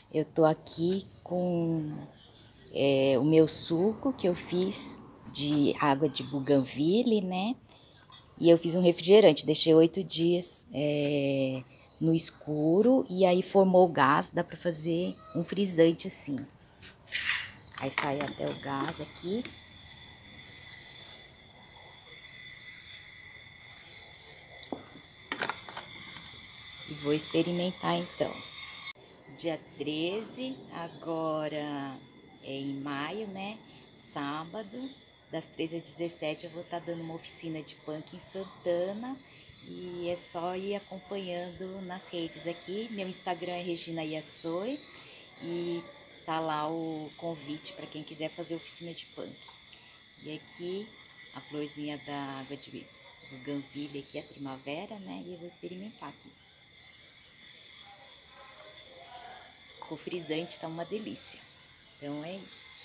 Eu tô aqui com o meu suco que eu fiz de água de bougainville, né? E eu fiz um refrigerante, deixei 8 dias no escuro e aí formou o gás, dá pra fazer um frisante assim. Aí sai até o gás aqui. E vou experimentar então. Dia 13, agora é em maio, né? Sábado, das 13 às 17 eu vou estar dando uma oficina de punk em Santana. E é só ir acompanhando nas redes aqui. Meu Instagram é Regina Yassoi e tá lá o convite para quem quiser fazer oficina de punk. E aqui a florzinha da água de bougainville aqui é primavera, né? E eu vou experimentar aqui. O frisante tá uma delícia. Então é isso.